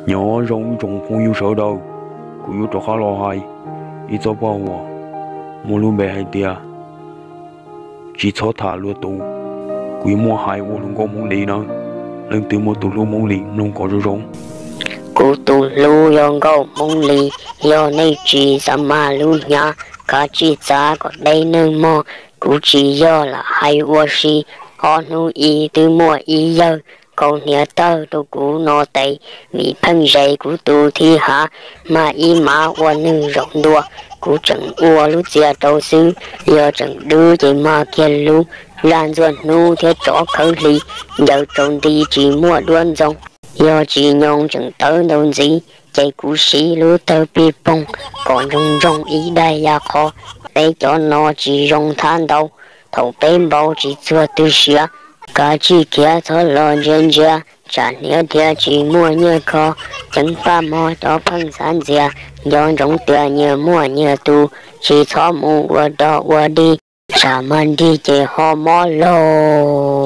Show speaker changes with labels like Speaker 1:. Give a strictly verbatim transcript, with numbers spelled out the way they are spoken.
Speaker 1: nhỏ rong trong phong yêu sợ đâu cũng yêu cho khá lo hay ít cho bao à mua luôn bè hay tia chỉ cho thả luôn tụ quý mua hai ô luôn có mong lì nữa lần từ mua tụ luôn mong lì nông có rồi rong
Speaker 2: cụ tụ lu yong go mong lì yo này chỉ sa ma lu nha cả chỉ giá có đây nương mò cụ chỉ yo là hai ô si họ nu y từ mua y yo câu nhớ tơ đồ cụ nó tây vì phân dây cụ tụ thi hạ mà y mà ô nương rộng đua cụ chẳng ô lu chia đầu sư yo chẳng đưa chỉ mà kia lu lan ruột nu theo chỗ khởi lì giờ trồng đi chỉ mua đoan rong yo chỉ nhông chẳng tới đâu gì chạy cụ sĩ lu tơ pi bông còn rong rong ý đây ya khó để cho nó chỉ rong than đâu thầu bên bao chỉ chưa tư xía cả chỉ kia thở lo trên kia trả nhớ kia chỉ mua như khó chẳng pha mò cho phân sản dìa do rong tiền như mua như tu chỉ cho mua qua đó qua đi trả man đi chỉ ho mò lô